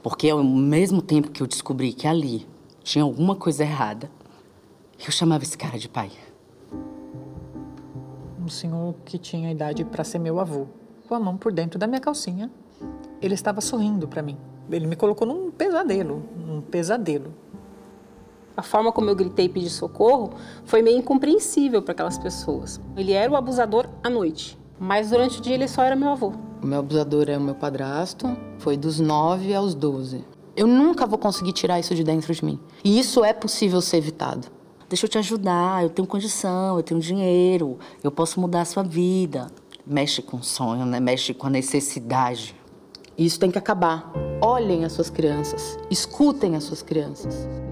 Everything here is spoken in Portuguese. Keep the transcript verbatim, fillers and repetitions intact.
Porque ao mesmo tempo que eu descobri que ali tinha alguma coisa errada, eu chamava esse cara de pai. Um senhor que tinha idade para ser meu avô, com a mão por dentro da minha calcinha. Ele estava sorrindo para mim. Ele me colocou num pesadelo, num pesadelo. A forma como eu gritei e pedi socorro foi meio incompreensível para aquelas pessoas. Ele era o abusador à noite, mas durante o dia ele só era meu avô. O meu abusador é o meu padrasto, foi dos nove aos doze. Eu nunca vou conseguir tirar isso de dentro de mim. E isso é possível ser evitado. Deixa eu te ajudar, eu tenho condição, eu tenho dinheiro, eu posso mudar a sua vida. Mexe com o sonho, né? Mexe com a necessidade. Isso tem que acabar. Olhem as suas crianças, escutem as suas crianças.